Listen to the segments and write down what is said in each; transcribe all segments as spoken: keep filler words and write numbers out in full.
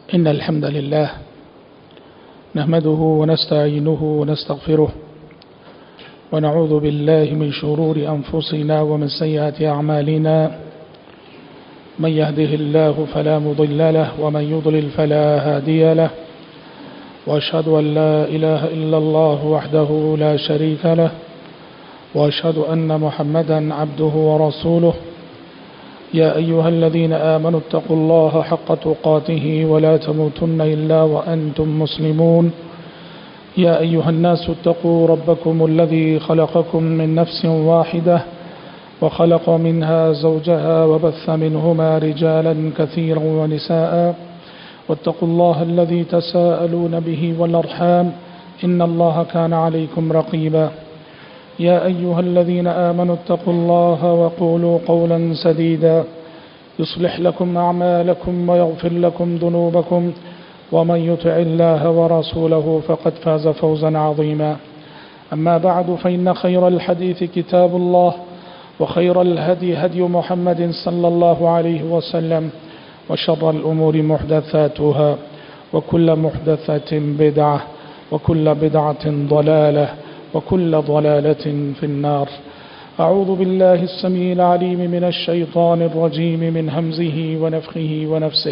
إن الحمد لله نحمده ونستعينه ونستغفره ونعوذ بالله من شرور أنفسنا ومن سيئات أعمالنا من يهده الله فلا مضل له ومن يضلل فلا هادي له وأشهد أن لا إله إلا الله وحده لا شريك له وأشهد أن محمدا عبده ورسوله يا أيها الذين آمنوا اتقوا الله حق تقاته ولا تموتن إلا وأنتم مسلمون يا أيها الناس اتقوا ربكم الذي خلقكم من نفس واحدة وخلق منها زوجها وبث منهما رجالا كثيرا ونساء واتقوا الله الذي تساءلون به والأرحام إن الله كان عليكم رقيبا يا أيها الذين آمنوا اتقوا الله وقولوا قولا سديدا يصلح لكم أعمالكم ويغفر لكم ذنوبكم ومن يطع الله ورسوله فقد فاز فوزا عظيما أما بعد فإن خير الحديث كتاب الله وخير الهدي هدي محمد صلى الله عليه وسلم وشر الأمور محدثاتها وكل محدثة بدعة وكل بدعة ضلالة وكل ضلالة في النار أعوذ بالله السميع العليم من الشيطان الرجيم من همزه ونفخه ونفسه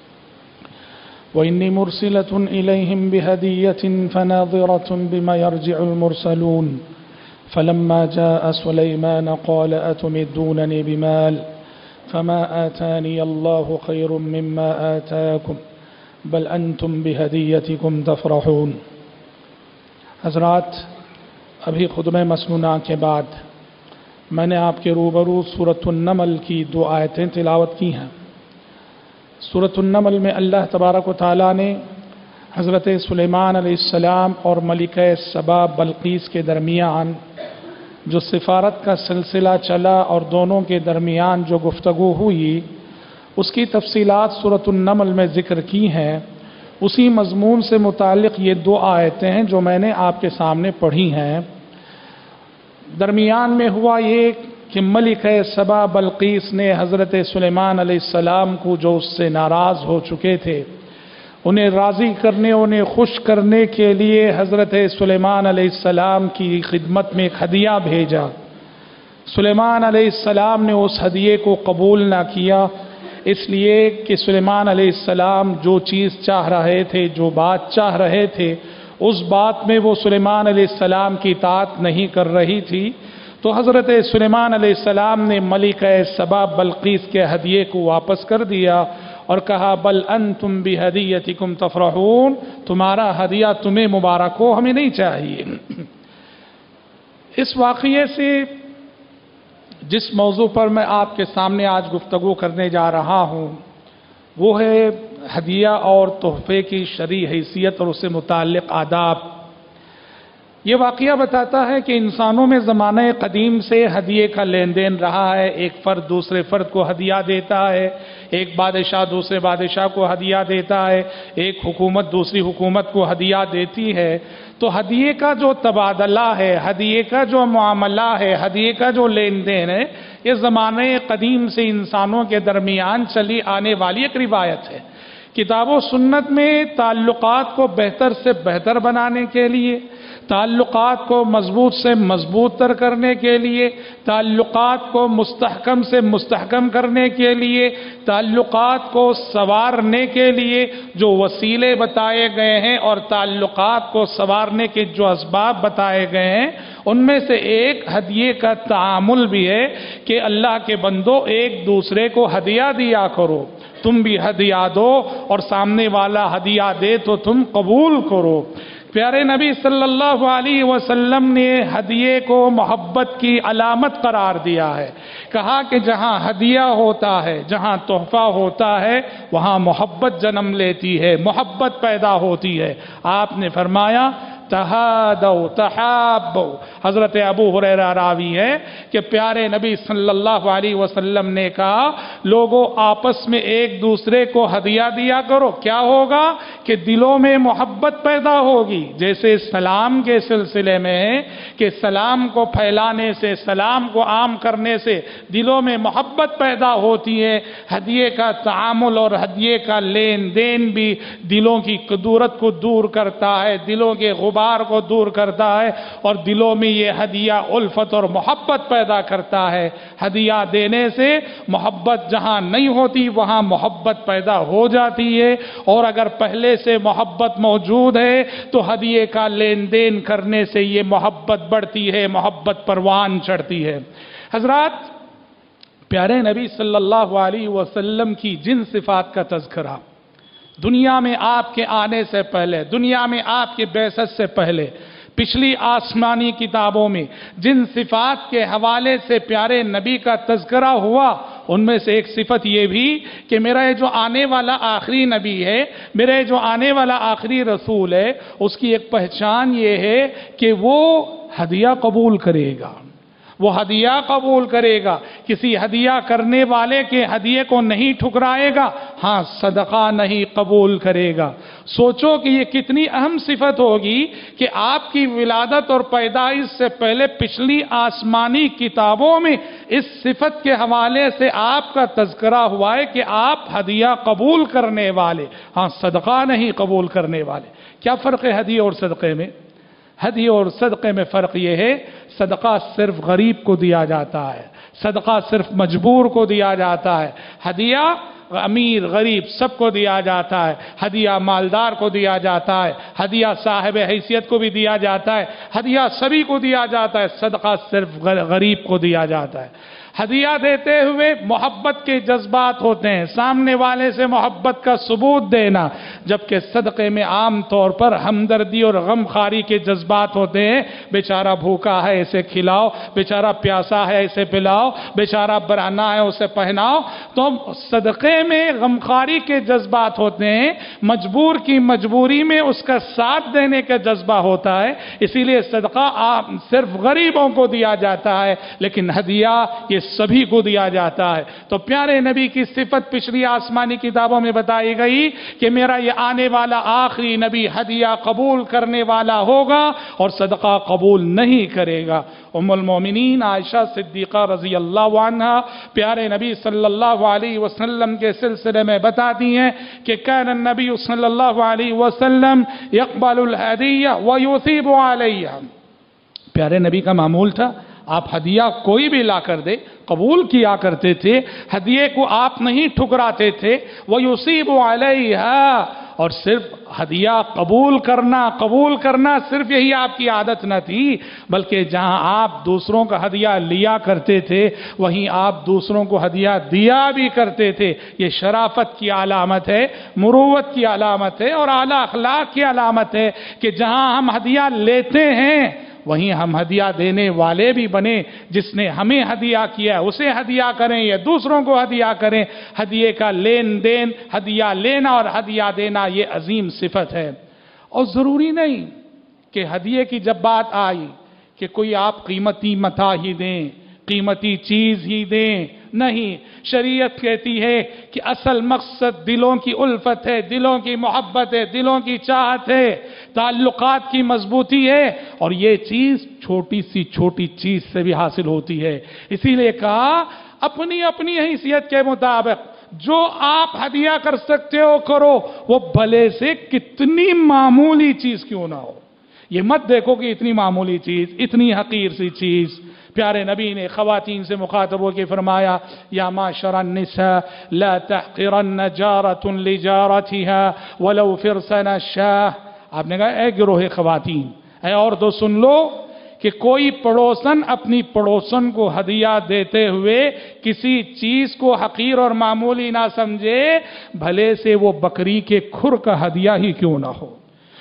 وإني مرسلة إليهم بهدية فناظرة بما يرجع المرسلون فلما جاء سليمان قال أتمدونني بمال فما آتاني الله خير مما آتاكم بل أنتم بهديتكم تفرحون. حضرات، ابھی خطبہ مسنونہ کے بعد میں نے آپ کے روبرو سورۃ النمل کی دو آیتیں تلاوت کی ہیں. سورۃ النمل میں اللہ تبارک و تعالیٰ نے حضرت سلیمان علیہ السلام اور ملکہ سبا بلقیس کے درمیان جو سفارت کا سلسلہ چلا اور دونوں کے درمیان جو گفتگو ہوئی اس کی تفصیلات سورۃ النمل میں ذکر کی ہیں. اسی مضمون سے متعلق یہ دو آیتیں ہیں جو میں نے آپ کے سامنے پڑھی ہیں. درمیان میں ہوا یہ کہ ملکہ سبا بلقیس نے حضرت سلیمان علیہ السلام کو جو اس سے ناراض ہو چکے تھے انہیں راضی کرنے انہیں خوش کرنے کے لیے حضرت سلیمان علیہ السلام کی خدمت میں ایک ہدیہ بھیجا. سلیمان علیہ السلام نے اس ہدیے کو قبول نہ کیا، اس لیے کہ سلیمان علیہ السلام جو چیز چاہ رہے تھے، جو بات چاہ رہے تھے، اس بات میں وہ سلیمان علیہ السلام کی اطاعت نہیں کر رہی تھی. تو حضرت سلیمان علیہ السلام نے ملکہ سبا بلقیس کے ہدیے کو واپس کر دیا اور کہا بل انتم بہدیتکم تفرحون، تمہارا ہدیہ تمہیں مبارک ہو، ہمیں نہیں چاہیے. اس واقعے سے جس موضوع پر میں آپ کے سامنے آج گفتگو کرنے جا رہا ہوں وہ ہے ہدیہ اور تحفے کی شرعی حیثیت اور اس سے متعلق آداب. یہ واقعہ بتاتا ہے کہ انسانوں میں زمانہ قدیم سے ہدیے کا لین دین رہا ہے. ایک فرد دوسرے فرد کو ہدیہ دیتا ہے، ایک بادشاہ دوسرے بادشاہ کو ہدیہ دیتا ہے، ایک حکومت دوسری حکومت کو ہدیہ دیتی ہے. تو ہدیے کا جو تبادلہ ہے، ہدیے کا جو معاملہ ہے، ہدیے کا جو لین دین ہے، یہ زمانہ قدیم سے انسانوں کے درمیان چلی آنے والی ایک روایت ہے. کتاب و سنت میں تعلقات کو بہتر سے بہتر بنانے کے لیے، تعلقات کو مضبوط سے مضبوط تر کرنے کے لیے، تعلقات کو مستحکم سے مستحکم کرنے کے لیے، تعلقات کو سنوارنے کے لیے جو وسیلے بتائے گئے ہیں اور تعلقات کو سنوارنے کے جو اسباب بتائے گئے ہیں ان میں سے ایک ہدیے کا تعامل بھی ہے کہ اللہ کے بندو ایک دوسرے کو ہدیہ دیا کرو. تم بھی ہدیہ دو اور سامنے والا ہدیہ دے تو تم قبول کرو. پیارے نبی صلی اللہ علیہ وسلم نے ہدیے کو محبت کی علامت قرار دیا ہے. کہا کہ جہاں ہدیہ ہوتا ہے، جہاں تحفہ ہوتا ہے، وہاں محبت جنم لیتی ہے، محبت پیدا ہوتی ہے. آپ نے فرمایا तहादौ तहाबौ। हजरत अबू हुरैरा रावी है कि प्यारे नबी सल्लल्लाहु अलैहि वसल्लम ने कहा, लोगों आपस में एक दूसरे को हदिया दिया करो, क्या होगा कि दिलों में मोहब्बत पैदा होगी। जैसे सलाम के सिलसिले में कि सलाम को फैलाने से, सलाम को आम करने से दिलों में मोहब्बत पैदा होती है, हदिये का तामुल और हदिये का लेन देन भी दिलों की कदूरत को दूर करता है, दिलों के गुबार को दूर करता है और दिलों में ये हदिया उल्फत और मोहब्बत पैदा करता है। हदिया देने से मोहब्बत जहां नहीं होती वहां मोहब्बत पैदा हो जाती है, और अगर पहले से मोहब्बत मौजूद है तो हदिये का लेन देन करने से ये मोहब्बत बढ़ती है, मोहब्बत परवान चढ़ती है। हजरात, प्यारे नबी सल्लल्लाहु अलैहि वसल्लम की जिन सिफात का तज़किरा दुनिया में आपके आने से पहले, दुनिया में आपके बेसत से पहले पिछली आसमानी किताबों में जिन सिफात के हवाले से प्यारे नबी का तज़किरा हुआ, उनमें से एक सिफत ये भी कि मेरा ये जो आने वाला आखिरी नबी है, मेरा ये जो आने वाला आखिरी रसूल है, उसकी एक पहचान ये है कि वो हदिया कबूल करेगा, वो हदिया कबूल करेगा, किसी हदिया करने वाले के हदिये को नहीं ठुकराएगा, हाँ सदका नहीं कबूल करेगा। सोचो कि ये कितनी अहम सिफत होगी कि आपकी विलादत और पैदाइश से पहले पिछली आसमानी किताबों में इस सिफत के हवाले से आपका तज़किरा हुआ है कि आप हदिया कबूल करने वाले, हाँ सदका नहीं कबूल करने वाले। क्या फ़र्क है हदिये और सदक़े में? हदिये और सदक़े में फ़र्क ये है, सदका सिर्फ गरीब को दिया जाता है, सदका सिर्फ मजबूर को दिया जाता है, हदिया अमीर गरीब सबको दिया जाता है, हदिया मालदार को दिया जाता है, हदिया साहिब हैसियत को भी दिया जाता है, हदिया सभी को दिया जाता है, सदका सिर्फ गरीब को दिया जाता है। हदिया देते हुए मोहब्बत के जज्बात होते हैं, सामने वाले से मोहब्बत का सबूत देना, जबकि सदक़े में आम तौर पर हमदर्दी और गमखारी के जज्बात होते हैं। बेचारा भूखा है इसे खिलाओ, बेचारा प्यासा है इसे पिलाओ, बेचारा बराना है उसे पहनाओ। तो सदक़े में गमखारी के जज्बात होते हैं, मजबूर की मजबूरी में उसका साथ देने का जज्बा होता है। इसीलिए सदका सिर्फ गरीबों को दिया जाता है, लेकिन हदिया ये सभी को दिया जाता है। तो प्यारे नबी की सिफत पिछली आसमानी किताबों में बताई गई कि मेरा ये आने वाला आखिरी नबी हदिया कबूल करने वाला होगा और सदका कबूल नहीं करेगा। उम्मुल मोमिनीन आयशा सिद्दीक़ा रज़ी अल्लाहु अन्हा प्यारे नबी सल्लल्लाहु अलैहि वसल्लम के सिलसिले में बताती हैं कि कान नबी सल्लल्लाहु अलैहि वसल्लम यक़बलुल हदिया व युसीबु अलैहा। प्यारे नबी का मामूल था, आप हदिया कोई भी ला कर दे कबूल किया करते थे, हदिये को आप नहीं ठुकराते थे। वो युसीबु अलैहा, और सिर्फ हदिया कबूल करना कबूल करना सिर्फ यही आपकी आदत न थी, बल्कि जहां आप दूसरों का हदिया लिया करते थे वहीं आप दूसरों को हदिया दिया भी करते थे। ये शराफत की अलामत है, मुरूवत की अलामत है और आला अखलाक की अलामत है कि जहां हम हदिया लेते हैं वहीं हम हदिया देने वाले भी बने। जिसने हमें हदिया किया उसे हदिया करें या दूसरों को हदिया करें। हदिये का लेन देन, हदिया लेना और हदिया देना ये अजीम सिफत है। और ज़रूरी नहीं कि हदिये की जब बात आई कि कोई आप कीमती मता ही दें, कीमती चीज़ ही दें, नहीं। शरीयत कहती है कि असल मकसद दिलों की उल्फत है, दिलों की मोहब्बत है, दिलों की चाहत है, ताल्लुकात की मजबूती है, और ये चीज़ छोटी सी छोटी चीज़ से भी हासिल होती है। इसीलिए कहा अपनी अपनी हैसियत के मुताबिक जो आप हदिया कर सकते हो करो, वो भले से कितनी मामूली चीज़ क्यों ना हो। ये मत देखो कि इतनी मामूली चीज़, इतनी हकीर सी चीज़। प्यारे नबी ने ख़वातीन से मुखातब होकर फरमाया, या माशरन निसा ला तहक़िरन्न जारतुन लिजारतिहा वलौ फिरसन शाह। आपने कहा ए गिरोहे ख़वातीन, है और तो सुन लो कि कोई पड़ोसन अपनी पड़ोसन को हदिया देते हुए किसी चीज़ को हकीर और मामूली ना समझे, भले से वो बकरी के खुर का हदिया ही क्यों ना हो।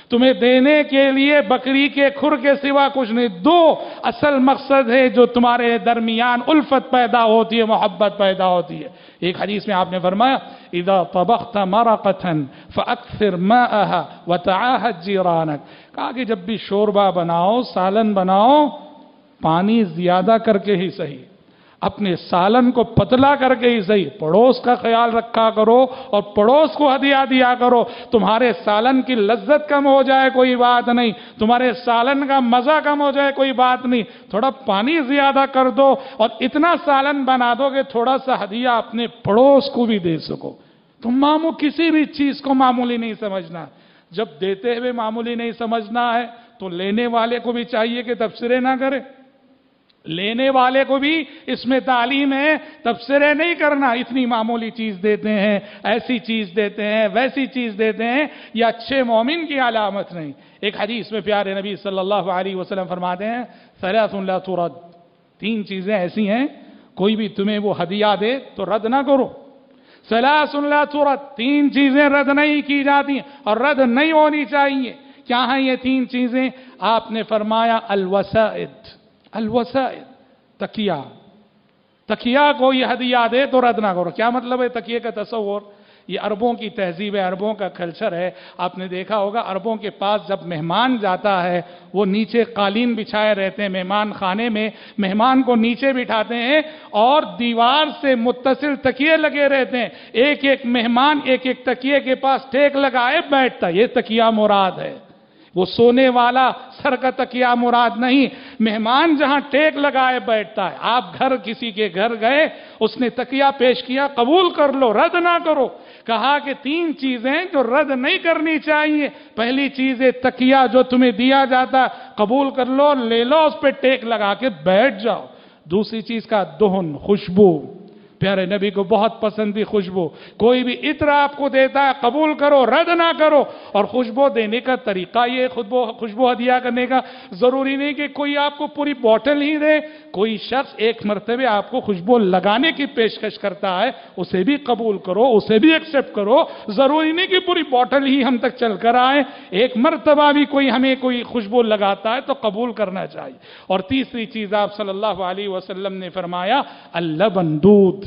تمہیں دینے کے لیے بکری کے کھر کے سوا کچھ نہیں. دو اصل مقصد ہے جو تمہارے درمیان الفت پیدا ہوتی ہے, محبت پیدا ہوتی ہے. ایک حدیث میں آپ نے فرمایا اذا طبخت مرقة فاکثر ماءها وتعاهد جيرانك, کہا کہ جب بھی شوربہ بناؤ, سالن بناؤ, پانی زیادہ کر کے ہی صحیح, اپنے سالن کو پتلا کر کے ہی صحیح, پڑوس کا خیال رکھا کرو اور پڑوس کو ہدیہ دیا کرو. تمہارے سالن کی لذت کم ہو جائے کوئی بات نہیں, تمہارے سالن کا مزہ کم ہو جائے کوئی بات نہیں, تھوڑا پانی زیادہ کر دو اور اتنا سالن بنا دو کہ تھوڑا سا ہدیہ اپنے پڑوس کو بھی دے سکو. تم مامو کسی بھی چیز کو معمولی نہیں سمجھنا. جب دیتے ہوئے معمولی نہیں سمجھنا ہے تو لینے والے کو بھی چاہیے کہ تبصرے نہ کرے. لینے والے کو بھی اس میں تعلیم ہے, تبصرے نہیں کرنا. اتنی معمولی چیز دیتے ہیں, ایسی چیز دیتے ہیں, ویسی چیز دیتے ہیں, یہ اچھے مومن کی علامت نہیں. ایک حدیث میں پیارے نبی صلی اللہ علیہ وسلم فرماتے ہیں ثلاث لا ترد, تین چیزیں ایسی ہیں کوئی بھی تمہیں وہ ہدیہ دے تو رد نہ کرو. ثلاث لا ترد, تین چیزیں رد نہیں کی جاتی اور رد نہیں ہونی چاہیے. کیا ہیں یہ تین چیزیں؟ آپ نے فرمایا الوسائد, الوسائد تکیہ, تکیہ کو یہ ہدیہ دے تو رد نہ کرو. کیا مطلب ہے تکیے کا تصور؟ یہ عربوں کی تہذیب ہے, عربوں کا کلچر ہے. آپ نے دیکھا ہوگا عربوں کے پاس جب مہمان جاتا ہے وہ نیچے قالین بچھائے رہتے ہیں, مہمان خانے میں مہمان کو نیچے بٹھاتے ہیں اور دیوار سے متصل تکیے لگے رہتے ہیں. ایک ایک مہمان ایک ایک تکیے کے پاس ٹیک لگائے بیٹھتا, یہ تکیہ مراد ہے. وہ سونے والا سر کا تکیہ مراد نہیں, مہمان جہاں ٹیک لگائے بیٹھتا ہے. آپ گھر کسی کے گھر گئے, اس نے تکیہ پیش کیا, قبول کر لو, رد نہ کرو. کہا کہ تین چیزیں جو رد نہیں کرنی چاہیے. پہلی چیز ہے تکیہ جو تمہیں دیا جاتا قبول کر لو, لے لو, اس پہ ٹیک لگا کے بیٹھ جاؤ. دوسری چیز کا دہن, خوشبو, پیارے نبی کو بہت پسند تھی خوشبو. کوئی بھی عطر آپ کو دیتا ہے قبول کرو, رد نہ کرو. اور خوشبو دینے کا طریقہ یہ, خوشبو خوشبو ہدیہ کرنے کا ضروری نہیں کہ کوئی آپ کو پوری بوٹل ہی دے. کوئی شخص ایک مرتبہ آپ کو خوشبو لگانے کی پیشکش کرتا ہے, اسے بھی قبول کرو, اسے بھی ایکسپٹ کرو. ضروری نہیں کہ پوری بوٹل ہی ہم تک چل کر آئے. ایک مرتبہ بھی کوئی ہمیں کوئی خوشبو لگاتا ہے تو قبول کرنا چاہیے. اور تیسری چیز آپ صلی اللہ علیہ وسلم نے فرمایا اللبن, دودھ.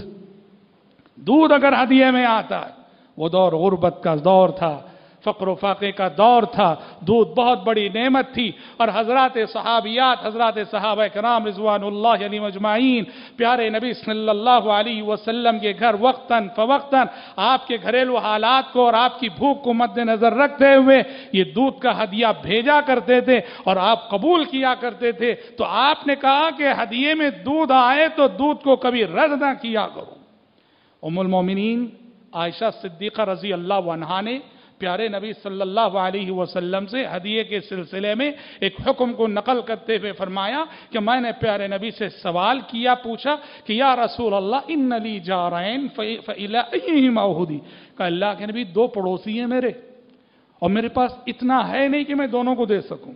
دودھ اگر ہدیے میں آتا ہے, وہ دور غربت کا دور تھا, فقر و فاقے کا دور تھا, دودھ بہت بڑی نعمت تھی. اور حضرات صحابیات, حضرات صحابہ کرام رضوان اللہ علیہم اجمعین, پیارے نبی صلی اللہ علیہ وسلم کے گھر وقتاً فوقتاً آپ کے گھریلو حالات کو اور آپ کی بھوک کو مد نظر رکھتے ہوئے یہ دودھ کا ہدیہ بھیجا کرتے تھے اور آپ قبول کیا کرتے تھے. تو آپ نے کہا کہ ہدیے میں دودھ آئے تو دودھ کو کبھی رد نہ کیا کرو. ام المومنین عائشہ صدیقہ رضی اللہ عنہا نے پیارے نبی صلی اللہ علیہ وسلم سے ہدیے کے سلسلے میں ایک حکم کو نقل کرتے ہوئے فرمایا کہ میں نے پیارے نبی سے سوال کیا, پوچھا کہ یا رسول اللہ ان لی جارین فإلی ایہما اہدی, کہ اللہ کے نبی دو پڑوسی ہیں میرے اور میرے پاس اتنا ہے نہیں کہ میں دونوں کو دے سکوں,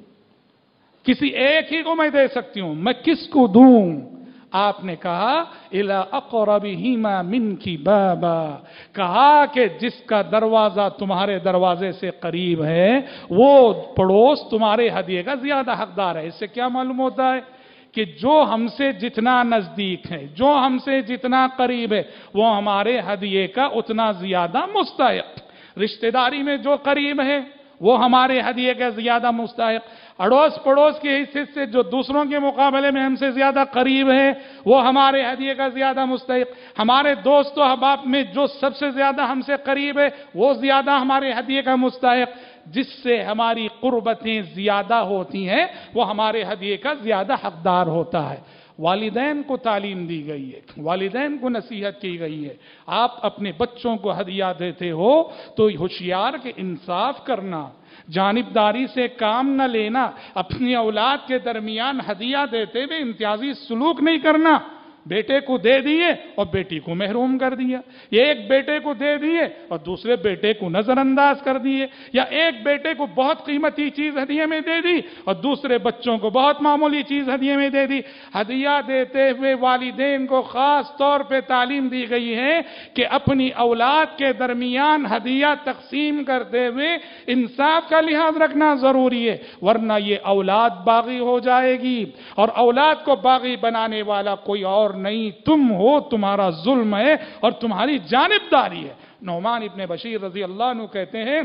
کسی ایک ہی کو میں دے سکتی ہوں, میں کس کو دوں؟ آپ نے کہا الی اقربہما منکی بابا, کہا کہ جس کا دروازہ تمہارے دروازے سے قریب ہے وہ پڑوس تمہارے ہدیے کا زیادہ حقدار ہے. اس سے کیا معلوم ہوتا ہے کہ جو ہم سے جتنا نزدیک ہے, جو ہم سے جتنا قریب ہے, وہ ہمارے ہدیے کا اتنا زیادہ مستحق. رشتہ داری میں جو قریب ہے وہ ہمارے ہدیے کا زیادہ مستحق. اڑوس پڑوس کے حصے سے جو دوسروں کے مقابلے میں ہم سے زیادہ قریب ہے وہ ہمارے ہدیے کا زیادہ مستحق. ہمارے دوست و احباب میں جو سب سے زیادہ ہم سے قریب ہے وہ زیادہ ہمارے ہدیے کا مستحق. جس سے ہماری قربتیں زیادہ ہوتی ہیں وہ ہمارے ہدیے کا زیادہ حقدار ہوتا ہے. والدین کو تعلیم دی گئی ہے, والدین کو نصیحت کی گئی ہے. آپ اپنے بچوں کو ہدیہ دیتے ہو تو ہوشیار کہ انصاف کرنا, جانبداری سے کام نہ لینا, اپنی اولاد کے درمیان ہدیہ دیتے ہوئے امتیازی سلوک نہیں کرنا. بیٹے کو دے دیے اور بیٹی کو محروم کر دیا، یہ ایک بیٹے کو دے دیے اور دوسرے بیٹے کو نظر انداز کر دیے، یا ایک بیٹے کو بہت قیمتی چیز ہدیے میں دے دی اور دوسرے بچوں کو بہت معمولی چیز ہدیے میں دے دی۔ ہدیہ دیتے ہوئے والدین کو خاص طور پہ تعلیم دی گئی ہے کہ اپنی اولاد کے درمیان ہدیہ تقسیم کرتے ہوئے انصاف کا لحاظ رکھنا ضروری ہے، ورنہ یہ اولاد باغی ہو جائے گی، اور اولاد کو باغی بنانے والا کوئی اور نہیں، تم ہو، تمہارا ظلم ہے اور تمہاری جانبداری ہے۔ نعمان ابن بشیر رضی اللہ عنہ کہتے ہیں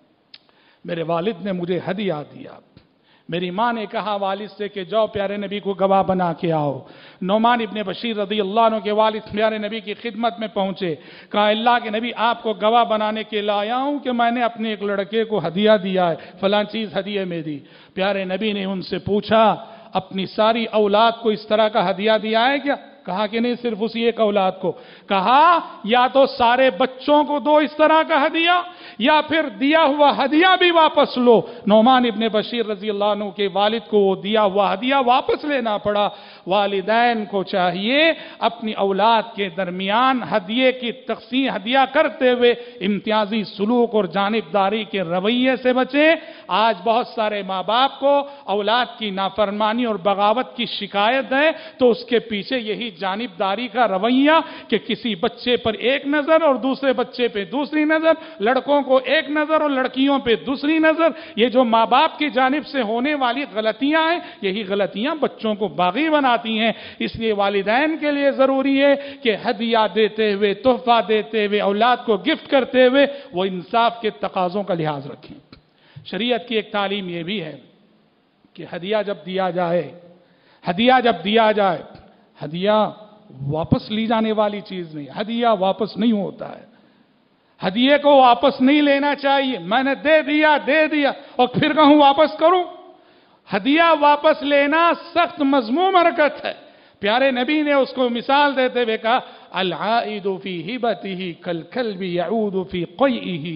میرے والد نے مجھے ہدیہ دیا، میری ماں نے کہا والد سے کہ جاؤ پیارے نبی کو گواہ بنا کے آؤ۔ نعمان ابن بشیر رضی اللہ عنہ کے والد پیارے نبی کی خدمت میں پہنچے، کہا اللہ کے نبی آپ کو گواہ بنانے کے لیے آیا ہوں کہ میں نے اپنے ایک لڑکے کو ہدیہ دیا ہے، فلاں چیز ہدیے میں دی۔ پیارے نبی نے ان سے پوچھا اپنی ساری اولاد کو اس طرح کا ہدیہ دیا ہے کیا؟ کہا کہ نہیں، صرف اسی ایک اولاد کو۔ کہا یا تو سارے بچوں کو دو اس طرح کا ہدیہ، یا پھر دیا ہوا ہدیہ بھی واپس لو۔ نعمان ابن بشیر رضی اللہ عنہ کے والد کو وہ دیا ہوا ہدیہ واپس لینا پڑا۔ والدین کو چاہیے اپنی اولاد کے درمیان ہدیے کی تقسیم ہدیہ کرتے ہوئے امتیازی سلوک اور جانبداری کے رویے سے بچیں۔ آج بہت سارے ماں باپ کو اولاد کی نافرمانی اور بغاوت کی شکایت ہے تو اس کے پیچھے یہی جانبداری کا رویہ کہ کسی بچے پر ایک نظر اور دوسرے بچے پہ دوسری نظر، لڑکوں کو ایک نظر اور لڑکیوں پہ دوسری نظر، یہ جو ماں باپ کی جانب سے ہونے والی غلطیاں ہیں، یہی غلطیاں بچوں کو باغی بناتی ہیں۔ اس لیے والدین کے لیے ضروری ہے کہ ہدیہ دیتے ہوئے، تحفہ دیتے ہوئے، اولاد کو گفٹ کرتے ہوئے وہ انصاف کے تقاضوں کا لحاظ رکھیں۔ شریعت کی ایک تعلیم یہ بھی ہے کہ ہدیہ جب دیا جائے ہدیہ جب دیا جائے ہدیہ واپس لی جانے والی چیز نہیں، ہدیہ واپس نہیں ہوتا ہے، ہدیے کو واپس نہیں لینا چاہیے۔ میں نے دے دیا دے دیا اور پھر کہوں واپس کروں، ہدیہ واپس لینا سخت مذموم حرکت ہے۔ پیارے نبی نے اس کو مثال دیتے ہوئے کہا العائد فی ہبتہ کالکلب یعود فی قیئہ،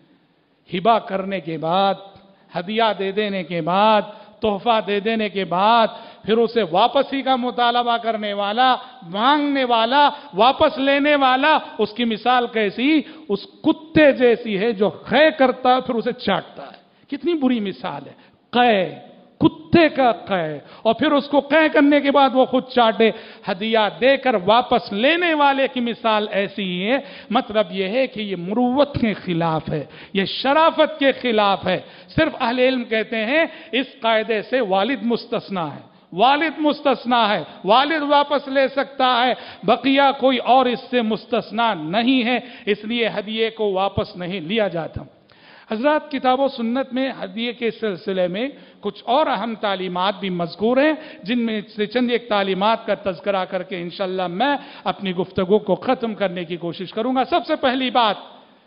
ہبہ کرنے کے بعد، ہدیہ دے دینے کے بعد، تحفہ دے دینے کے بعد پھر اسے واپسی کا مطالبہ کرنے والا، مانگنے والا، واپس لینے والا، اس کی مثال کیسی؟ اس کتے جیسی ہے جو قے کرتا ہے پھر اسے چاٹتا ہے۔ کتنی بری مثال ہے، قے، کتے کا قے، اور پھر اس کو قے کرنے کے بعد وہ خود چاٹے۔ ہدیہ دے کر واپس لینے والے کی مثال ایسی ہی ہے۔ مطلب یہ ہے کہ یہ مروت کے خلاف ہے، یہ شرافت کے خلاف ہے۔ صرف اہل علم کہتے ہیں اس قاعدے سے والد مستثنا ہے، والد مستثنا ہے، والد واپس لے سکتا ہے، بقیہ کوئی اور اس سے مستثنا نہیں ہے، اس لیے ہدیے کو واپس نہیں لیا جاتا۔ حضرات کتاب و سنت میں ہدیے کے سلسلے میں کچھ اور اہم تعلیمات بھی مذکور ہیں، جن میں سے چند ایک تعلیمات کا تذکرہ کر کے انشاءاللہ میں اپنی گفتگو کو ختم کرنے کی کوشش کروں گا۔ سب سے پہلی بات،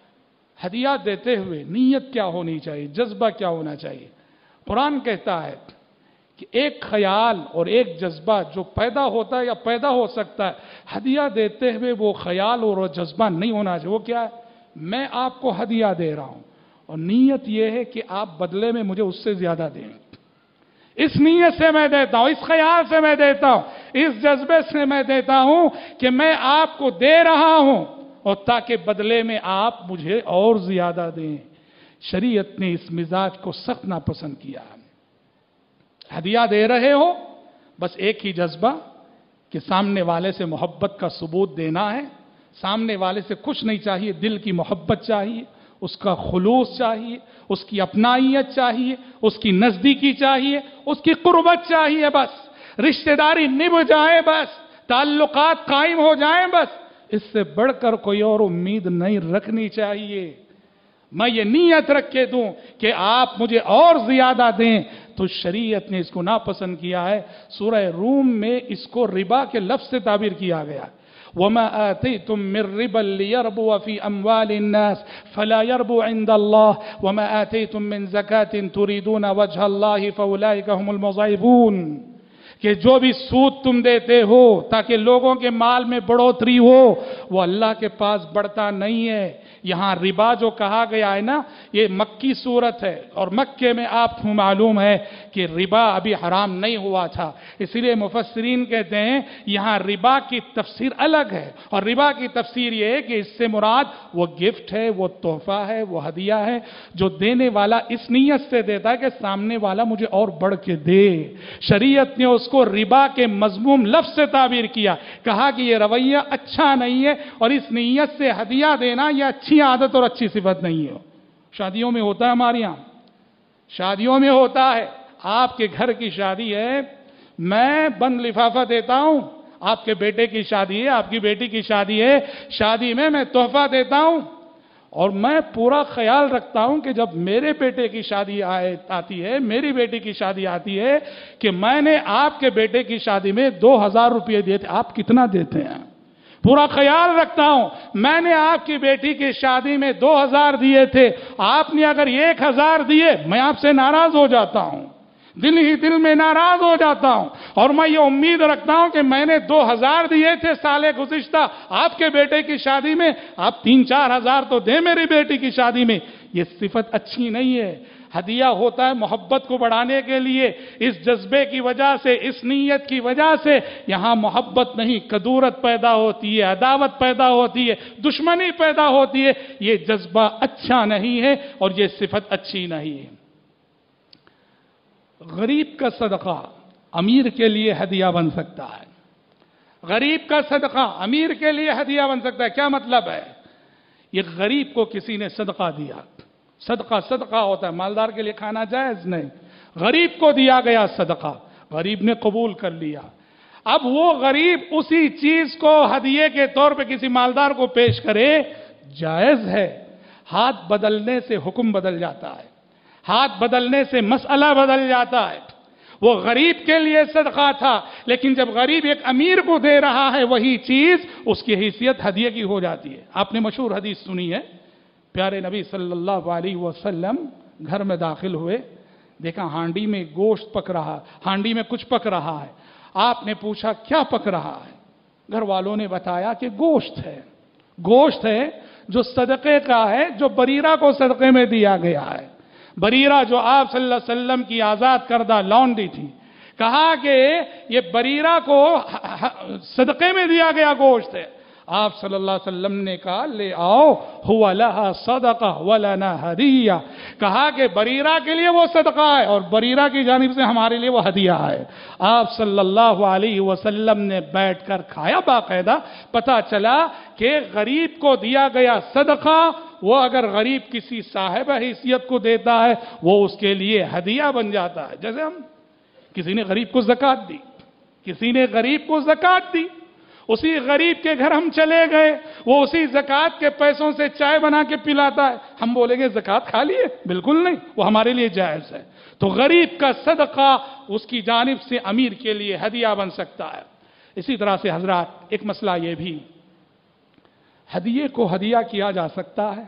ہدیہ دیتے ہوئے نیت کیا ہونی چاہیے، جذبہ کیا ہونا چاہیے؟ قرآن کہتا ہے کہ ایک خیال اور ایک جذبہ جو پیدا ہوتا ہے یا پیدا ہو سکتا ہے، ہدیہ دیتے ہوئے وہ خیال اور وہ جذبہ نہیں ہونا چاہیے۔ وہ کیا ہے؟ میں آپ کو ہدیہ دے رہا ہوں اور نیت یہ ہے کہ آپ بدلے میں مجھے اس سے زیادہ دیں، اس نیت سے میں دیتا ہوں، اس خیال سے میں دیتا ہوں، اس جذبے سے میں دیتا ہوں کہ میں آپ کو دے رہا ہوں اور تاکہ بدلے میں آپ مجھے اور زیادہ دیں۔ شریعت نے اس مزاج کو سخت ناپسند کیا۔ ہدیہ دے رہے ہو، بس ایک ہی جذبہ کہ سامنے والے سے محبت کا ثبوت دینا ہے، سامنے والے سے کچھ نہیں چاہیے، دل کی محبت چاہیے، اس کا خلوص چاہیے، اس کی اپنائیت چاہیے، اس کی نزدیکی چاہیے، اس کی قربت چاہیے، بس رشتہ داری نبھ جائے، بس تعلقات قائم ہو جائیں، بس اس سے بڑھ کر کوئی اور امید نہیں رکھنی چاہیے۔ میں یہ نیت رکھ کے دوں کہ آپ مجھے اور زیادہ دیں تو شریعت نے اس کو ناپسند کیا ہے۔ سورہ روم میں اس کو ربا کے لفظ سے تعبیر کیا گیا۔ وَمَا آتَيْتُم مِّن رِّبًا لِّيَرْبُوَ فِي أَمْوَالِ النَّاسِ فَلَا يَرْبُو عِندَ اللَّهِ وَمَا آتَيْتُم مِّن زَكَاةٍ تُرِيدُونَ وَجْهَ اللَّهِ فَأُولَٰئِكَ هُمُ الْمُضْعِفُونَ، کہ جو بھی سود تم دیتے ہو تاکہ لوگوں کے مال میں بڑھوتری ہو، وہ اللہ کے پاس بڑھتا نہیں ہے۔ یہاں ربا جو کہا گیا ہے نا، یہ مکی صورت ہے، اور مکے میں آپ کو معلوم ہے کہ ربا ابھی حرام نہیں ہوا تھا، اس لیے مفسرین کہتے ہیں یہاں ربا کی تفسیر الگ ہے، اور ربا کی تفسیر یہ ہے کہ اس سے مراد وہ گفٹ ہے، وہ تحفہ ہے، وہ ہدیہ ہے جو دینے والا اس نیت سے دیتا ہے کہ سامنے والا مجھے اور بڑھ کے دے۔ شریعت نے اس کو ربا کے مذموم لفظ سے تعبیر کیا، کہا کہ یہ رویہ اچھا نہیں ہے، اور اس نیت سے ہدیہ دینا یہ اچھی عادت اور اچھی صفت نہیں ہے۔ شادیوں میں ہوتا ہے، ہمارے یہاں شادیوں میں ہوتا ہے، آپ کے گھر کی شادی ہے، میں بند لفافہ دیتا ہوں، آپ کے بیٹے کی شادی ہے، آپ کی بیٹی کی شادی ہے، شادی میں میں تحفہ دیتا ہوں، اور میں پورا خیال رکھتا ہوں کہ جب میرے بیٹے کی شادی آتی ہے، میری بیٹی کی شادی آتی ہے، کہ میں نے آپ کے بیٹے کی شادی میں دو ہزار روپے دیے تھے، آپ کتنا دیتے ہیں؟ پورا خیال رکھتا ہوں، میں نے آپ کی بیٹی کی شادی میں دو ہزار دیے تھے، آپ نے اگر ایک ہزار دیے، میں آپ سے ناراض ہو جاتا ہوں، دل ہی دل میں ناراض ہو جاتا ہوں، اور میں یہ امید رکھتا ہوں کہ میں نے دو ہزار دیے تھے سال گزشتہ آپ کے بیٹے کی شادی میں، آپ تین چار ہزار تو دیں میری بیٹی کی شادی میں۔ یہ صفت اچھی نہیں ہے۔ ہدیہ ہوتا ہے محبت کو بڑھانے کے لیے، اس جذبے کی وجہ سے، اس نیت کی وجہ سے یہاں محبت نہیں، کدورت پیدا ہوتی ہے، عداوت پیدا ہوتی ہے، دشمنی پیدا ہوتی ہے۔ یہ جذبہ اچھا نہیں ہے اور یہ صفت اچھی نہیں ہے۔ غریب کا صدقہ امیر کے لیے ہدیہ بن سکتا ہے۔ غریب کا صدقہ امیر کے لیے ہدیہ بن سکتا ہے۔ کیا مطلب ہے؟ یہ غریب کو کسی نے صدقہ دیا، صدقہ صدقہ ہوتا ہے، مالدار کے لیے کھانا جائز نہیں، غریب کو دیا گیا صدقہ، غریب نے قبول کر لیا، اب وہ غریب اسی چیز کو ہدیے کے طور پہ کسی مالدار کو پیش کرے، جائز ہے۔ ہاتھ بدلنے سے حکم بدل جاتا ہے، ہاتھ بدلنے سے مسئلہ بدل جاتا ہے۔ وہ غریب کے لیے صدقہ تھا، لیکن جب غریب ایک امیر کو دے رہا ہے وہی چیز، اس کی حیثیت ہدیے کی ہو جاتی ہے۔ آپ نے مشہور حدیث سنی ہے، پیارے نبی صلی اللہ علیہ وسلم گھر میں داخل ہوئے، دیکھا ہانڈی میں گوشت پک رہا، ہانڈی میں کچھ پک رہا ہے۔ آپ نے پوچھا کیا پک رہا ہے؟ گھر والوں نے بتایا کہ گوشت ہے، گوشت ہے جو صدقے کا ہے، جو بریرہ کو صدقے میں دیا گیا ہے۔ بریرہ جو آپ صلی اللہ علیہ وسلم کی آزاد کردہ لونڈی تھی، کہا کہ یہ بریرہ کو صدقے میں دیا گیا گوشت ہے۔ آپ صلی اللہ علیہ وسلم نے کہا لے آؤ، ہوا لہا صدقہ ولنا ہدیہ، کہا کہ بریرہ کے لیے وہ صدقہ ہے اور بریرہ کی جانب سے ہمارے لیے وہ ہدیہ ہے۔ آپ صلی اللہ علیہ وسلم نے بیٹھ کر کھایا، باقاعدہ پتہ چلا کہ غریب کو دیا گیا صدقہ، وہ اگر غریب کسی صاحب حیثیت کو دیتا ہے وہ اس کے لیے ہدیہ بن جاتا ہے۔ جیسے ہم کسی نے غریب کو زکوٰۃ دی، کسی نے غریب کو زکوٰۃ دی، اسی غریب کے گھر ہم چلے گئے، وہ اسی زکوٰۃ کے پیسوں سے چائے بنا کے پلاتا ہے، ہم بولیں گے زکوٰۃ کھا لیے؟ بالکل نہیں، وہ ہمارے لیے جائز ہے۔ تو غریب کا صدقہ اس کی جانب سے امیر کے لیے ہدیہ بن سکتا ہے۔ اسی طرح سے حضرات ایک مسئلہ یہ بھی، ہدیے کو ہدیہ کیا جا سکتا ہے۔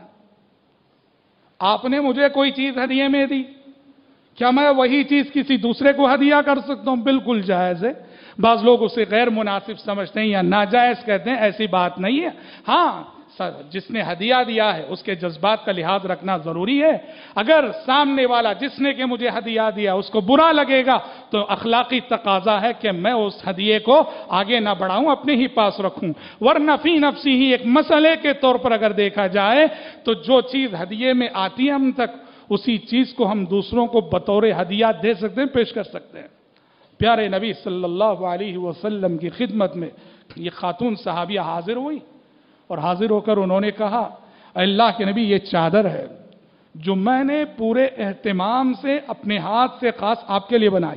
آپ نے مجھے کوئی چیز ہدیے میں دی، کیا میں وہی چیز کسی دوسرے کو ہدیہ کر سکتا ہوں؟ بالکل جائز ہے۔ بعض لوگ اسے غیر مناسب سمجھتے ہیں یا ناجائز کہتے ہیں، ایسی بات نہیں ہے۔ ہاں، جس نے ہدیہ دیا ہے اس کے جذبات کا لحاظ رکھنا ضروری ہے۔ اگر سامنے والا جس نے کہ مجھے ہدیہ دیا اس کو برا لگے گا تو اخلاقی تقاضا ہے کہ میں اس ہدیے کو آگے نہ بڑھاؤں، اپنے ہی پاس رکھوں۔ ورنہ فی نفسی ہی ایک مسئلے کے طور پر اگر دیکھا جائے تو جو چیز ہدیے میں آتی ہے ہم تک، اسی چیز کو ہم دوسروں کو بطور ہدیہ دے سکتے ہیں، پیش کر سکتے ہیں۔ پیارے نبی صلی اللہ علیہ وسلم کی خدمت میں یہ خاتون صحابیہ حاضر ہوئی، اور حاضر ہو کر انہوں نے کہا اللہ کے نبی یہ چادر ہے جو میں نے پورے اہتمام سے اپنے ہاتھ سے خاص آپ کے لیے بنائی۔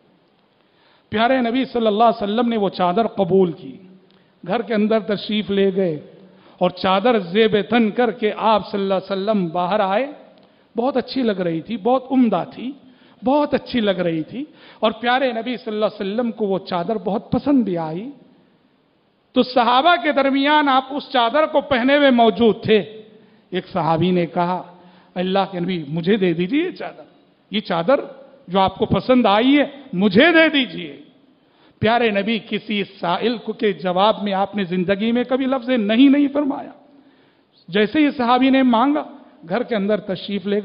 پیارے نبی صلی اللہ علیہ وسلم نے وہ چادر قبول کی، گھر کے اندر تشریف لے گئے اور چادر زیب تن کر کے آپ صلی اللہ علیہ وسلم باہر آئے۔ بہت اچھی لگ رہی تھی، بہت عمدہ تھی، بہت اچھی لگ رہی تھی، اور پیارے نبی صلی اللہ علیہ وسلم کو وہ چادر بہت پسند بھی آئی۔ تو صحابہ کے درمیان آپ اس چادر کو پہنے ہوئے موجود تھے۔ ایک صحابی نے کہا اللہ کے نبی مجھے دے دیجیے یہ چادر، یہ چادر جو آپ کو پسند آئی ہے مجھے دے دیجیے۔ پیارے نبی کسی سائل کو کے جواب میں آپ نے زندگی میں کبھی لفظ نہیں نہیں فرمایا۔ جیسے ہی صحابی نے مانگا، گھر کے اندر تشریف لے گئے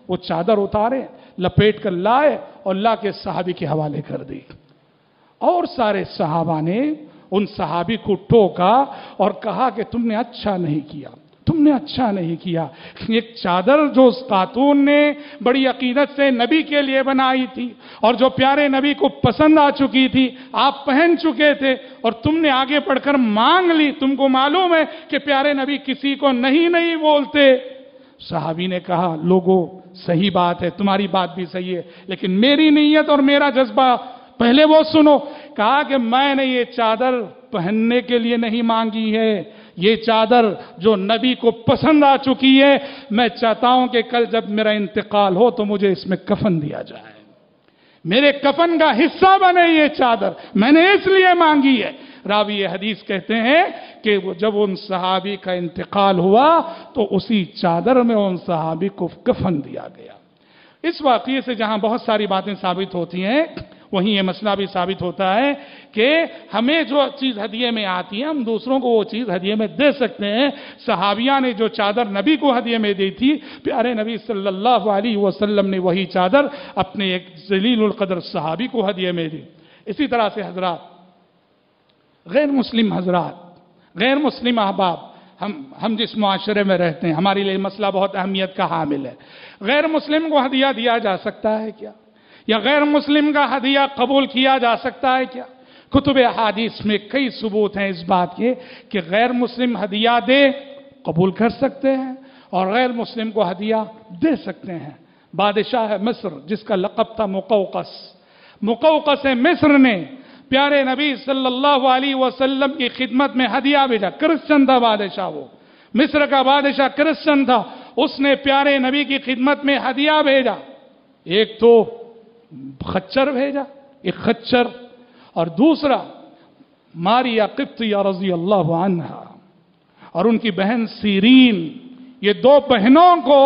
وہ چادر اتارے، لپیٹ کر لائے اور لا کے صحابی کے حوالے کر دی. اور سارے صحابہ نے ان صحابی کو ٹوکا اور کہا کہ تم نے اچھا نہیں کیا، تم نے اچھا نہیں کیا. ایک چادر جو اس خاتون نے بڑی عقیدت سے نبی کے لیے بنائی تھی اور جو پیارے نبی کو پسند آ چکی تھی، آپ پہن چکے تھے، اور تم نے آگے بڑھ کر مانگ لی. تم کو معلوم ہے کہ پیارے نبی کسی کو نہیں نہیں بولتے. صحابی نے کہا لوگوں صحیح بات ہے، تمہاری بات بھی صحیح ہے، لیکن میری نیت اور میرا جذبہ پہلے وہ سنو. کہا کہ میں نے یہ چادر پہننے کے لیے نہیں مانگی ہے، یہ چادر جو نبی کو پسند آ چکی ہے، میں چاہتا ہوں کہ کل جب میرا انتقال ہو تو مجھے اس میں کفن دیا جائے، میرے کفن کا حصہ بنے یہ چادر، میں نے اس لیے مانگی ہے. راوی حدیث کہتے ہیں کہ جب ان صحابی کا انتقال ہوا تو اسی چادر میں ان صحابی کو کفن دیا گیا. اس واقعے سے جہاں بہت ساری باتیں ثابت ہوتی ہیں، وہیں یہ مسئلہ بھی ثابت ہوتا ہے کہ ہمیں جو چیز ہدیے میں آتی ہے ہم دوسروں کو وہ چیز ہدیے میں دے سکتے ہیں. صحابیہ نے جو چادر نبی کو ہدیے میں دی تھی، پیارے نبی صلی اللہ علیہ وسلم نے وہی چادر اپنے ایک ذلیل القدر صحابی کو ہدیے میں دی. اسی طرح سے حضرات، غیر مسلم حضرات، غیر مسلم احباب، ہم ہم جس معاشرے میں رہتے ہیں ہمارے لیے مسئلہ بہت اہمیت کا حامل ہے. غیر مسلم کو ہدیہ دیا جا سکتا ہے کیا؟ یا غیر مسلم کا ہدیہ قبول کیا جا سکتا ہے کیا؟ کتب احادیث میں کئی ثبوت ہیں اس بات کے کہ غیر مسلم ہدیہ دے قبول کر سکتے ہیں اور غیر مسلم کو ہدیہ دے سکتے ہیں. بادشاہ مصر جس کا لقب تھا مقوقس، مقوقس مصر نے پیارے نبی صلی اللہ علیہ وسلم کی خدمت میں ہدیہ بھیجا. کرسچن تھا بادشاہ، وہ مصر کا بادشاہ کرسچن تھا. اس نے پیارے نبی کی خدمت میں ہدیہ بھیجا. ایک تو خچر بھیجا، ایک خچر، اور دوسرا ماریا قبطیہ رضی اللہ عنہا اور ان کی بہن سیرین. یہ دو بہنوں کو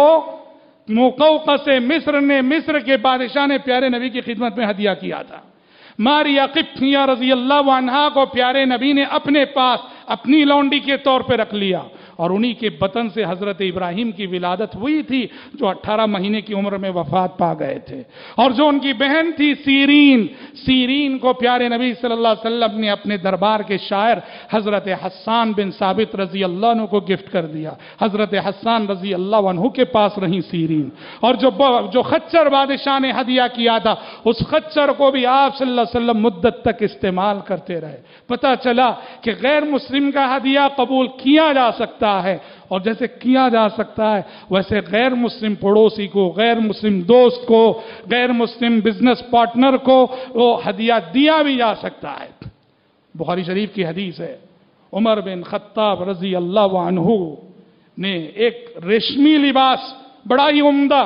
مقوقس مصر نے، مصر کے بادشاہ نے پیارے نبی کی خدمت میں ہدیہ کیا تھا. ماریا قبطیہ رضی اللہ عنہا کو پیارے نبی نے اپنے پاس اپنی لونڈی کے طور پہ رکھ لیا، اور انہی کے بطن سے حضرت ابراہیم کی ولادت ہوئی تھی جو اٹھارہ مہینے کی عمر میں وفات پا گئے تھے. اور جو ان کی بہن تھی سیرین، سیرین کو پیارے نبی صلی اللہ علیہ وسلم نے اپنے دربار کے شاعر حضرت حسان بن ثابت رضی اللہ عنہ کو گفٹ کر دیا. حضرت حسان رضی اللہ عنہ کے پاس رہی سیرین. اور جو جو خچر بادشاہ نے ہدیہ کیا تھا اس خچر کو بھی آپ صلی اللہ علیہ وسلم مدت تک استعمال کرتے رہے. پتہ چلا کہ غیر مسلم کا ہدیہ قبول کیا جا سکتا ہے، اور جیسے کیا جا سکتا ہے ویسے غیر مسلم پڑوسی کو، غیر مسلم دوست کو، غیر مسلم بزنس پارٹنر کو وہ ہدیہ دیا بھی جا سکتا ہے. بخاری شریف کی حدیث ہے، عمر بن خطاب رضی اللہ عنہ نے ایک ریشمی لباس بڑا ہی عمدہ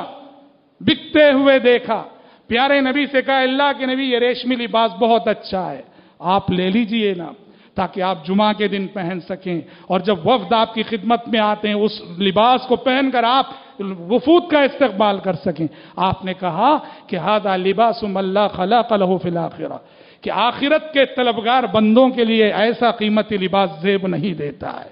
بکتے ہوئے دیکھا. پیارے نبی سے کہا اللہ کے نبی یہ ریشمی لباس بہت اچھا ہے، آپ لے لیجئے نا تاکہ آپ جمعہ کے دن پہن سکیں، اور جب وفد آپ کی خدمت میں آتے ہیں اس لباس کو پہن کر آپ وفود کا استقبال کر سکیں. آپ نے کہا کہ ھذا لباس من لا خلاق له فی الآخرہ، کہ آخرت کے طلبگار بندوں کے لیے ایسا قیمتی لباس زیب نہیں دیتا ہے.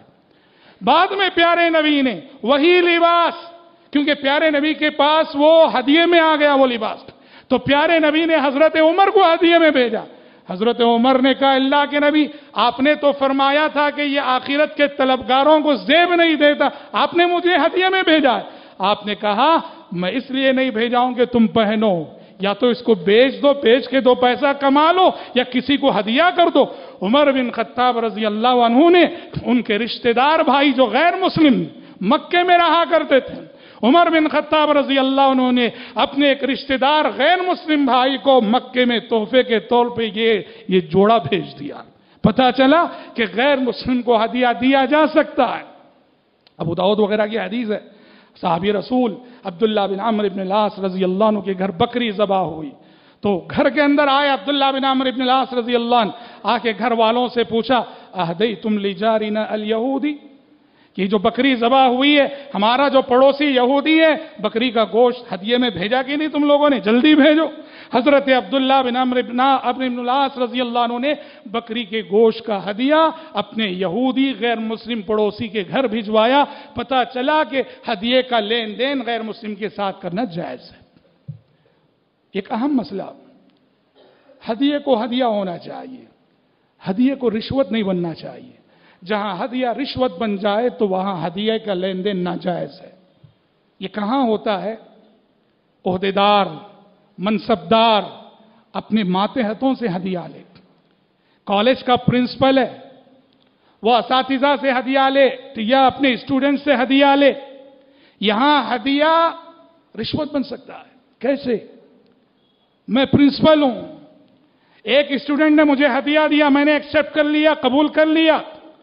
بعد میں پیارے نبی نے وہی لباس، کیونکہ پیارے نبی کے پاس وہ ہدیے میں آ گیا وہ لباس، تو پیارے نبی نے حضرت عمر کو ہدیے میں بھیجا. حضرت عمر نے کہا اللہ کے نبی آپ نے تو فرمایا تھا کہ یہ آخرت کے طلبگاروں کو زیب نہیں دیتا، آپ نے مجھے ہدیے میں بھیجا ہے. آپ نے کہا میں اس لیے نہیں بھیجا ہوں کہ تم پہنو، یا تو اس کو بیچ دو، بیچ کے دو پیسہ کما لو، یا کسی کو ہدیہ کر دو. عمر بن خطاب رضی اللہ عنہ نے ان کے رشتہ دار بھائی جو غیر مسلم مکے میں رہا کرتے تھے، عمر بن خطاب رضی اللہ عنہ نے اپنے ایک رشتہ دار غیر مسلم بھائی کو مکے میں تحفے کے طور پہ یہ یہ جوڑا بھیج دیا. پتہ چلا کہ غیر مسلم کو ہدیہ دیا جا سکتا ہے. ابو داؤد وغیرہ کی حدیث ہے، صحابی رسول عبداللہ بن عمرو بن العاص رضی اللہ عنہ کے گھر بکری ذبح ہوئی تو گھر کے اندر آئے عبداللہ بن عمرو بن العاص رضی اللہ عنہ، آ کے گھر والوں سے پوچھا اہدیتم لجارنا الیہودی، کہ جو بکری ذبح ہوئی ہے، ہمارا جو پڑوسی یہودی ہے، بکری کا گوشت ہدیے میں بھیجا کہ نہیں تم لوگوں نے؟ جلدی بھیجو۔ حضرت عبداللہ بن عمرو بن ابن العاص رضی اللہ عنہ نے بکری کے گوشت کا ہدیہ اپنے یہودی غیر مسلم پڑوسی کے گھر بھجوایا۔ پتہ چلا کہ ہدیے کا لین دین غیر مسلم کے ساتھ کرنا جائز ہے۔ ایک اہم مسئلہ، ہدیے کو ہدیہ ہونا چاہیے، ہدیے کو رشوت نہیں بننا چاہیے۔ جہاں ہدیہ رشوت بن جائے تو وہاں ہدیے کا لین دین ناجائز ہے۔ یہ کہاں ہوتا ہے؟ عہدیدار، منصبدار اپنے ماتحتوں سے ہدیہ لے، کالج کا پرنسپل ہے وہ اساتذہ سے ہدیہ لے یا اپنے اسٹوڈنٹ سے ہدیہ لے، یہاں ہدیہ رشوت بن سکتا ہے۔ کیسے؟ میں پرنسپل ہوں، ایک اسٹوڈنٹ نے مجھے ہدیہ دیا، میں نے ایکسپٹ کر لیا، قبول کر لیا۔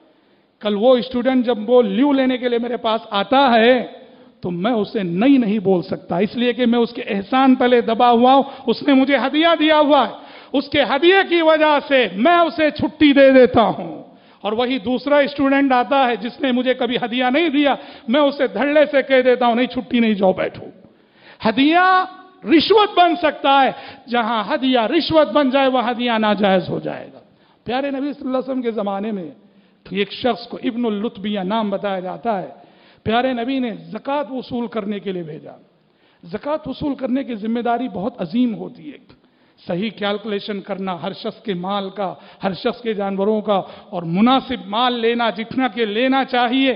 کل وہ اسٹوڈنٹ جب وہ لیو لینے کے لیے میرے پاس آتا ہے تو میں اسے نہیں نہیں بول سکتا، اس لیے کہ میں اس کے احسان تلے دبا ہوا ہوں، اس نے مجھے ہدیہ دیا ہوا ہے، اس کے ہدیے کی وجہ سے میں اسے چھٹی دے دیتا ہوں۔ اور وہی دوسرا اسٹوڈنٹ آتا ہے جس نے مجھے کبھی ہدیہ نہیں دیا، میں اسے دھڑلے سے کہہ دیتا ہوں نہیں چھٹی نہیں، جاؤ بیٹھو۔ ہدیہ رشوت بن سکتا ہے، جہاں ہدیہ رشوت بن جائے وہ ہدیہ ناجائز ہو جائے گا۔ پیارے نبی صلی اللہ علیہ وسلم کے زمانے میں ایک شخص کو ابن اللتبیہ نام بتایا جاتا ہے، پیارے نبی نے زکوٰۃ وصول کرنے کے لیے بھیجا۔ زکوٰۃ وصول کرنے کی ذمہ داری بہت عظیم ہوتی ہے، صحیح کیلکولیشن کرنا ہر شخص کے مال کا، ہر شخص کے جانوروں کا، اور مناسب مال لینا جتنا کہ لینا چاہیے۔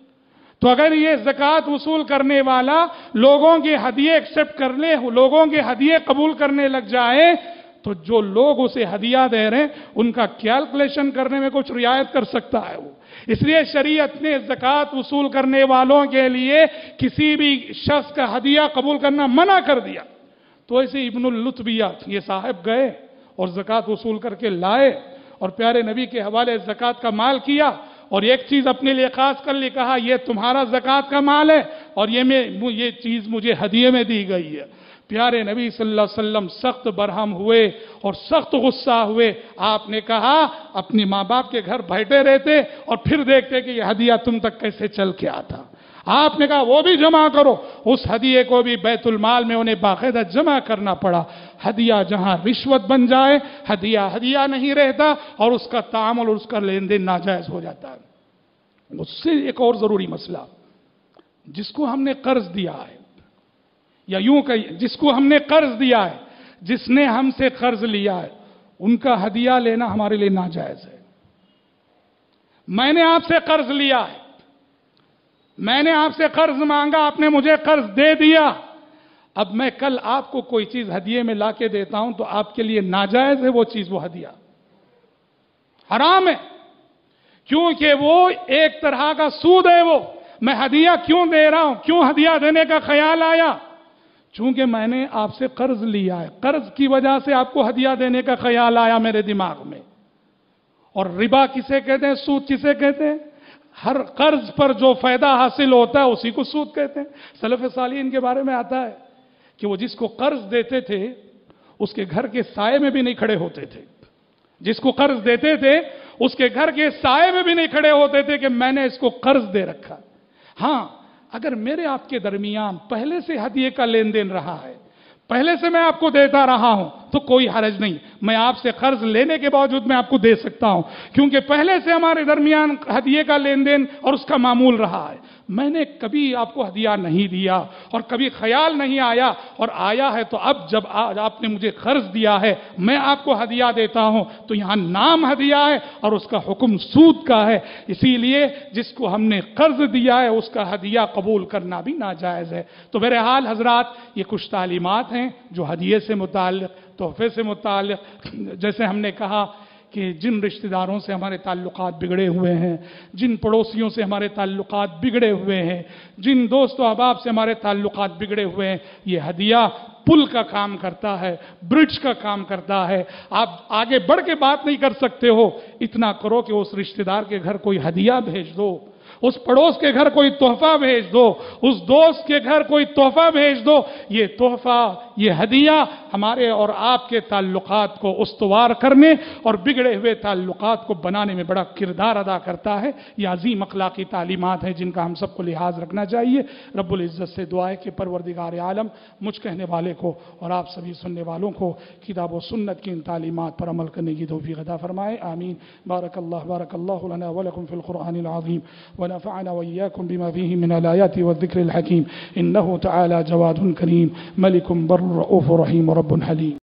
تو اگر یہ زکوٰۃ وصول کرنے والا لوگوں کے ہدیے ایکسپٹ کرنے، لوگوں کے ہدیے قبول کرنے لگ جائے تو جو لوگ اسے ہدیہ دے رہے ہیں ان کا کیلکولیشن کرنے میں کچھ رعایت کر سکتا ہے وہ۔ اس لیے شریعت نے زکوٰۃ وصول کرنے والوں کے لیے کسی بھی شخص کا ہدیہ قبول کرنا منع کر دیا۔ تو ایسے ابن اللتبیہ یہ صاحب گئے اور زکوٰۃ وصول کر کے لائے اور پیارے نبی کے حوالے زکوٰۃ کا مال کیا، اور ایک چیز اپنے لیے خاص کر لی، کہا یہ تمہارا زکوٰۃ کا مال ہے اور یہ میں یہ چیز مجھے ہدیے میں دی گئی ہے۔ پیارے نبی صلی اللہ علیہ وسلم سخت برہم ہوئے اور سخت غصہ ہوئے۔ آپ نے کہا اپنی ماں باپ کے گھر بیٹھے رہتے اور پھر دیکھتے کہ یہ ہدیہ تم تک کیسے چل کے آتا۔ آپ نے کہا وہ بھی جمع کرو، اس ہدیے کو بھی بیت المال میں انہیں باقاعدہ جمع کرنا پڑا۔ ہدیہ جہاں رشوت بن جائے ہدیہ ہدیہ نہیں رہتا اور اس کا تعامل اور اس کا لین دین ناجائز ہو جاتا ہے۔ اس سے ایک اور ضروری مسئلہ، جس کو ہم نے قرض دیا ہے، یا یوں کہ جس کو ہم نے قرض دیا ہے، جس نے ہم سے قرض لیا ہے، ان کا ہدیہ لینا ہمارے لیے ناجائز ہے۔ میں نے آپ سے قرض لیا ہے، میں نے آپ سے قرض مانگا، آپ نے مجھے قرض دے دیا، اب میں کل آپ کو کوئی چیز ہدیے میں لا کے دیتا ہوں تو آپ کے لیے ناجائز ہے وہ چیز، وہ ہدیہ حرام ہے، کیونکہ وہ ایک طرح کا سود ہے۔ وہ میں ہدیہ کیوں دے رہا ہوں، کیوں ہدیہ دینے کا خیال آیا؟ چونکہ میں نے آپ سے قرض لیا ہے، قرض کی وجہ سے آپ کو ہدیہ دینے کا خیال آیا میرے دماغ میں۔ اور ربا کسے کہتے ہیں، سود کسے کہتے ہیں؟ ہر قرض پر جو فائدہ حاصل ہوتا ہے اسی کو سود کہتے ہیں۔ سلف صالحین کے بارے میں آتا ہے کہ وہ جس کو قرض دیتے تھے اس کے گھر کے سائے میں بھی نہیں کھڑے ہوتے تھے، جس کو قرض دیتے تھے اس کے گھر کے سائے میں بھی نہیں کھڑے ہوتے تھے کہ میں نے اس کو قرض دے رکھا۔ ہاں اگر میرے آپ کے درمیان پہلے سے ہدیے کا لین دین رہا ہے، پہلے سے میں آپ کو دیتا رہا ہوں تو کوئی حرج نہیں، میں آپ سے قرض لینے کے باوجود میں آپ کو دے سکتا ہوں، کیونکہ پہلے سے ہمارے درمیان ہدیے کا لین دین اور اس کا معمول رہا ہے۔ میں نے کبھی آپ کو ہدیہ نہیں دیا اور کبھی خیال نہیں آیا، اور آیا ہے تو اب جب آپ نے مجھے قرض دیا ہے میں آپ کو ہدیہ دیتا ہوں تو یہاں نام ہدیہ ہے اور اس کا حکم سود کا ہے۔ اسی لیے جس کو ہم نے قرض دیا ہے اس کا ہدیہ قبول کرنا بھی ناجائز ہے۔ تو بہرحال حضرات، یہ کچھ تعلیمات ہیں جو ہدیے سے متعلق، تحفے سے متعلق، جیسے ہم نے کہا کہ جن رشتہ داروں سے ہمارے تعلقات بگڑے ہوئے ہیں، جن پڑوسیوں سے ہمارے تعلقات بگڑے ہوئے ہیں، جن دوست و احباب سے ہمارے تعلقات بگڑے ہوئے ہیں، یہ ہدیہ پل کا کام کرتا ہے، برج کا کام کرتا ہے۔ آپ آگے بڑھ کے بات نہیں کر سکتے ہو، اتنا کرو کہ اس رشتہ دار کے گھر کوئی ہدیہ بھیج دو، اس پڑوس کے گھر کوئی تحفہ بھیج دو، اس دوست کے گھر کوئی تحفہ بھیج دو۔ یہ تحفہ، یہ ہدیہ ہمارے اور آپ کے تعلقات کو استوار کرنے اور بگڑے ہوئے تعلقات کو بنانے میں بڑا کردار ادا کرتا ہے۔ یہ عظیم اخلاقی تعلیمات ہیں جن کا ہم سب کو لحاظ رکھنا چاہیے۔ رب العزت سے دعا ہے کہ پروردگار عالم مجھ کہنے والے کو اور آپ سبھی سننے والوں کو کتاب و سنت کی ان تعلیمات پر عمل کرنے کی توفیق عطا فرمائے، آمین۔ بارک اللہ بارک اللہ لنا ولکم فی القرآن العظیم ونفعنا وإياكم بما فيه من الآيات والذكر الحكيم إنه تعالى جواد كريم ملك بر رؤوف رحيم رب حليم۔